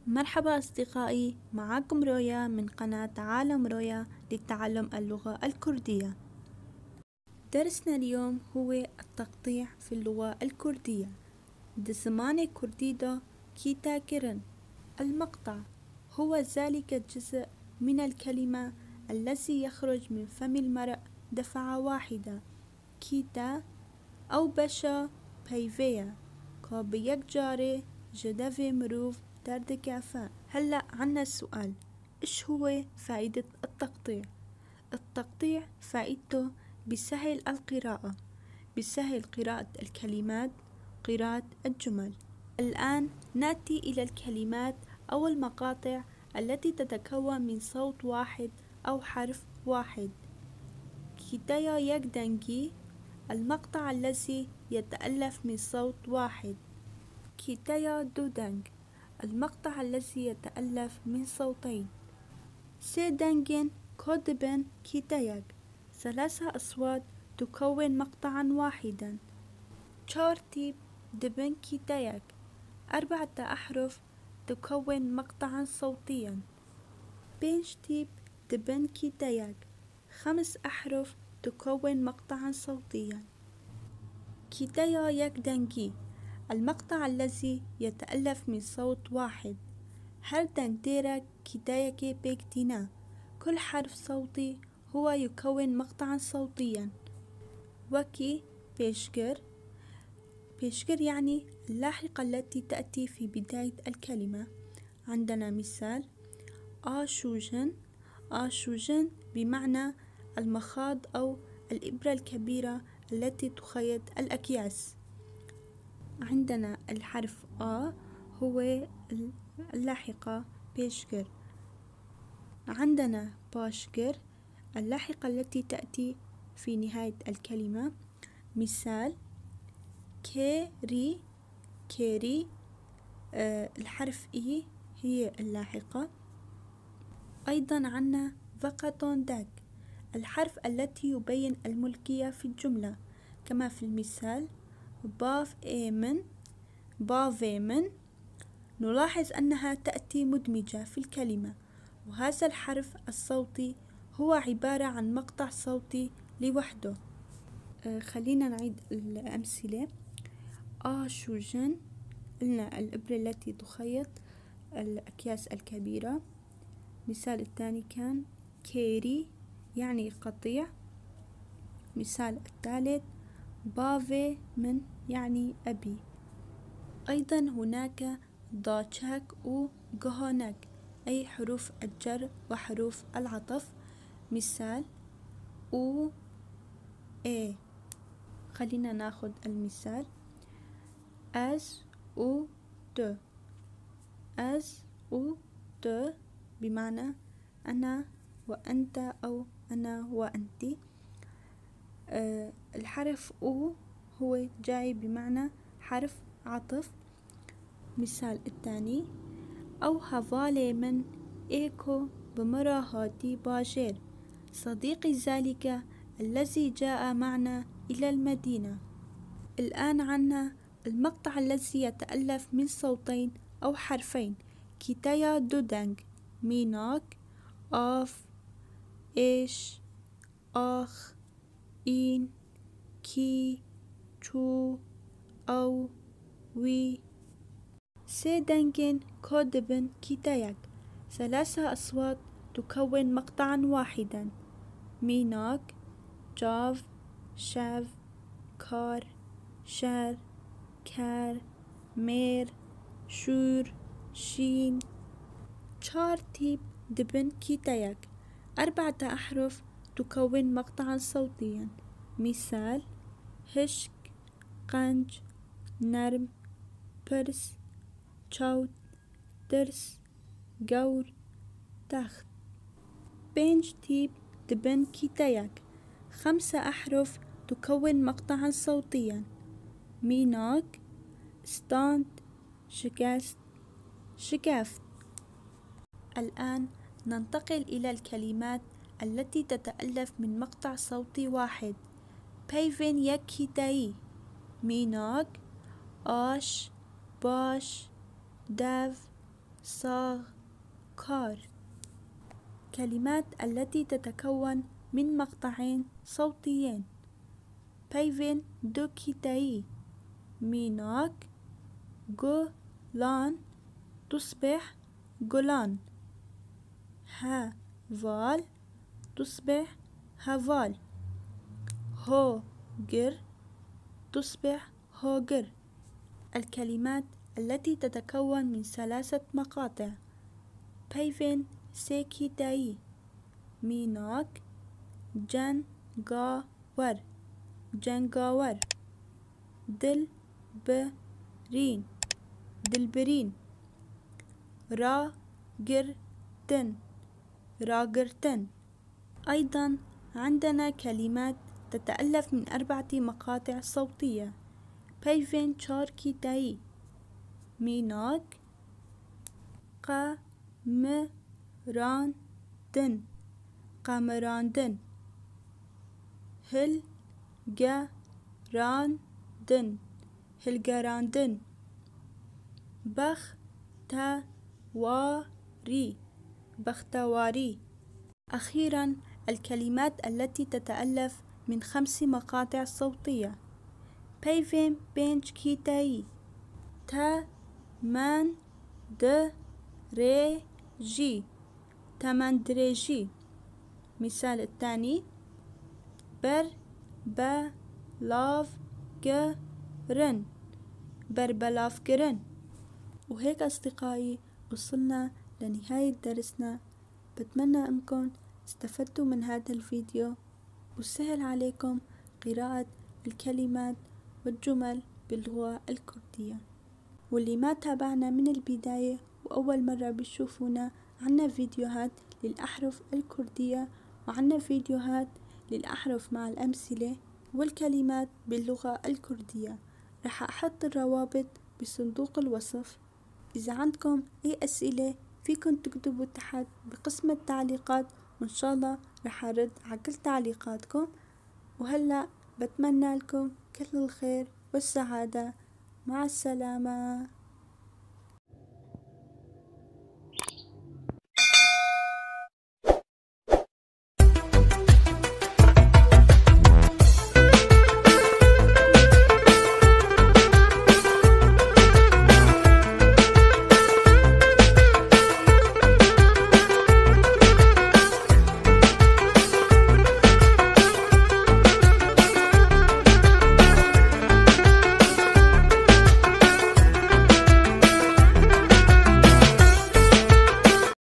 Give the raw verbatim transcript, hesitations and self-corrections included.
مرحبا أصدقائي، معكم رويا من قناة عالم رويا لتعلم اللغة الكردية. درسنا اليوم هو التقطيع في اللغة الكردية. دسماني كرديدا كيتا كيرن. المقطع هو ذلك الجزء من الكلمة الذي يخرج من فم المرء دفعة واحدة. كيتا أو بشا بيفيا كابيك جاري جدافي مروف درد كافة. هلأ عنا السؤال، إيش هو فائدة التقطيع؟ التقطيع فائدته بسهل القراءة، بسهل قراءة الكلمات، قراءة الجمل. الآن نأتي إلى الكلمات أو المقاطع التي تتكون من صوت واحد أو حرف واحد. كيتايا يكدنجي المقطع الذي يتألف من صوت واحد. كيتايا دودنج المقطع الذي يتألف من صوتين. سيدنجين كودبن كيتاياك ثلاثة أصوات تكون مقطعا واحدا. تشارتيب دبن كيتاياك أربعة أحرف تكون مقطعا صوتيا. بينشتيب دبن كيتاياك خمس أحرف تكون مقطعا صوتيا. كيتايا يكدنجي المقطع الذي يتألف من صوت واحد. هل تنتيرك كيتاياكي بيكتينا كل حرف صوتي هو يكون مقطعا صوتيا. وكي بيشكر بيشكر يعني اللاحقة التي تأتي في بداية الكلمة. عندنا مثال آشوجن. آشوجن بمعنى المخاض أو الإبرة الكبيرة التي تخيط الأكياس. عندنا الحرف آ هو اللاحقة بيشكر. عندنا باشكر اللاحقة التي تأتي في نهاية الكلمة. مثال كيري كيري آه الحرف إي هي اللاحقة. أيضا عنا فقطون داك الحرف التي يبين الملكية في الجملة، كما في المثال باف إيمن بافيمن. نلاحظ أنها تأتي مدمجة في الكلمة، وهذا الحرف الصوتي هو عبارة عن مقطع صوتي لوحده. آه خلينا نعيد الأمثلة. آشوجن قلنا الإبرة التي تخيط الأكياس الكبيرة. مثال الثاني كان كيري يعني قطيع. مثال الثالث بافي من يعني أبي. أيضا هناك داتشاك و جهوناك أي حروف الجر وحروف العطف. مثال أو إيه. خلينا ناخد المثال أز و ت. أز و ت بمعنى أنا وأنت أو أنا وأنتي. أه الحرف أو هو جاي بمعنى حرف عطف. مثال الثاني أو هفالي من إيكو بمراهاتي باشير صديقي ذلك الذي جاء معنا إلى المدينة. الآن عنا المقطع الذي يتألف من صوتين أو حرفين. كيتايا دودنج ميناك آف إيش آخ إين كي تو أو وي. سيدنجين كودبن كيتاياك ثلاثة أصوات تكون مقطعا واحدا. ميناك جاف شاف كار شار كار مير شور شين. تشارتيب دبن كيتاياك أربعة أحرف تكون مقطعا صوتيا. مثال هشك قنج نرم برس تشوت درس جور تخت. بينج تيب دبن كيتاياك خمسة أحرف تكون مقطعا صوتيا. ميناك ستاند شكست شكافت. الآن ننتقل إلى الكلمات التي تتألف من مقطع صوتي واحد. بيفين يكيتاي ميناك آش باش داف صاغ كار. كلمات التي تتكون من مقطعين صوتيين: بيفين دوكيتاي ميناك جولان تصبح جولان. ها فال تصبح هافال. هو جر تصبح هوجر. الكلمات التي تتكون من ثلاثة مقاطع: بيفين سيكيتاي ميناك جن جا ور جنجاور. دل برين دلبرين. را جر تن راجرتن. أيضا عندنا كلمات تتألف من أربعة مقاطع صوتية: بيفين شاركيتاي ميناك قا م ران دن قامراندن. هل جا ران دن هلجراندن. بخ تا واري بختواري. أخيرا الكلمات التي تتألف من خمس مقاطع صوتية: بيفين بينش كيتاي تا مان د ري جي تمندريجي. مثال الثاني: بر با لاف جرن بربلاف جرن. وهيك أصدقائي وصلنا لنهاية درسنا. بتمنى أنكم استفدتوا من هذا الفيديو وسهل عليكم قراءة الكلمات والجمل باللغة الكردية. واللي ما تابعنا من البداية وأول مرة بيشوفونا، عنا فيديوهات للأحرف الكردية وعنا فيديوهات للأحرف مع الأمثلة والكلمات باللغة الكردية. رح أحط الروابط بصندوق الوصف. إذا عندكم أي أسئلة فيكن تكتبوا تحت بقسم التعليقات، وإن شاء الله رح أرد على كل تعليقاتكم. وهلأ بتمنى لكم كل الخير والسعادة. مع السلامة.